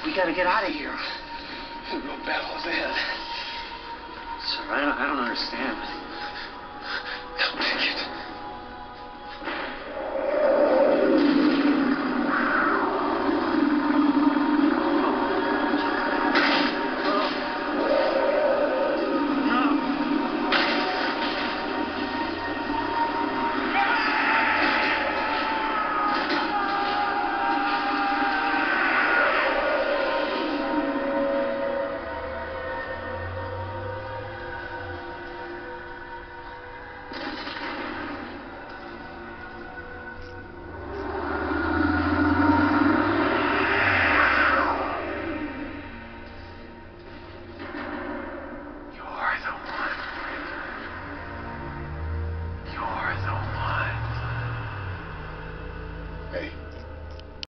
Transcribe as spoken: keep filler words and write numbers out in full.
We gotta get out of here. The real battle is ahead. Sir, I don't, I don't understand.